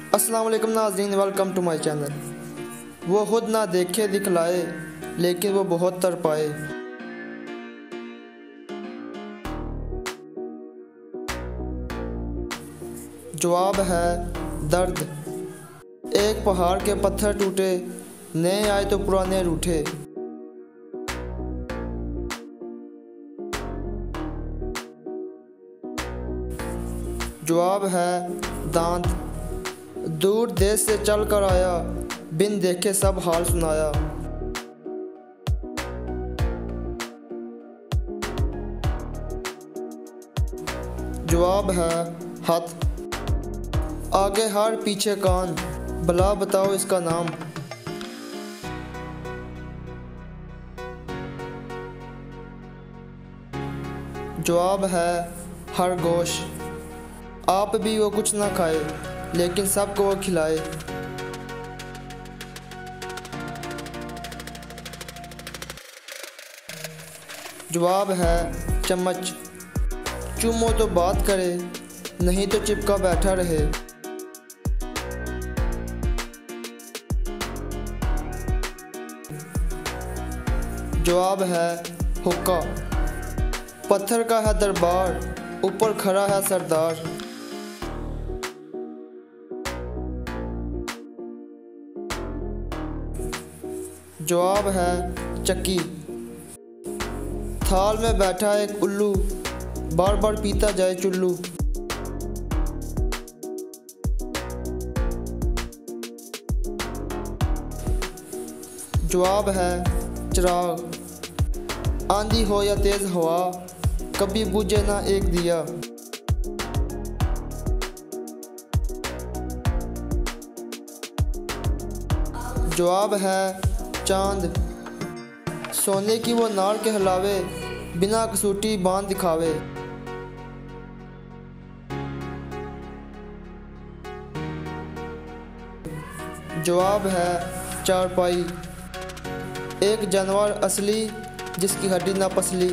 अस्सलाम वालेकुम नाज़रीन, वेलकम टू माय चैनल। वो खुद ना देखे दिखलाए, लेकिन वो बहुत तड़पाए। जवाब है दर्द। एक पहाड़ के पत्थर टूटे, नए आए तो पुराने रूठे। जवाब है दांत। दूर देश से चल कर आया, बिन देखे सब हाल सुनाया। जवाब है हाथ। आगे हार पीछे कान, भला बताओ इसका नाम। जवाब है खरगोश। आप भी वो कुछ ना खाए, लेकिन सबको वो खिलाए। जवाब है चम्मच। चुम्मो तो बात करे, नहीं तो चिपका बैठा रहे। जवाब है हुक्का। पत्थर का है दरबार, ऊपर खड़ा है सरदार। जवाब है चक्की। थाल में बैठा एक उल्लू, बार बार पीता जाए चुल्लू। जवाब है चिराग। आंधी हो या तेज हवा, कभी बुझे ना एक दिया। जवाब है चांद। सोने की वो नार कहलावे, बिना कसौटी बांध दिखावे। जवाब है चारपाई। एक जानवर असली, जिसकी हड्डी ना पसली।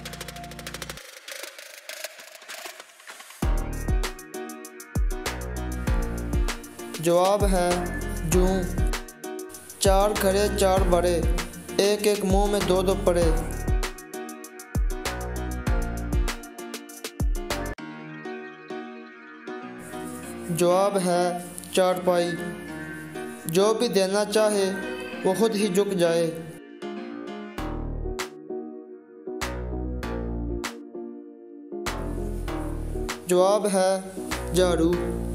जवाब है जूं। चार खड़े चार बड़े, एक एक मुंह में दो दो पड़े। जवाब है चारपाई। जो भी देना चाहे वो खुद ही झुक जाए। जवाब है झाड़ू।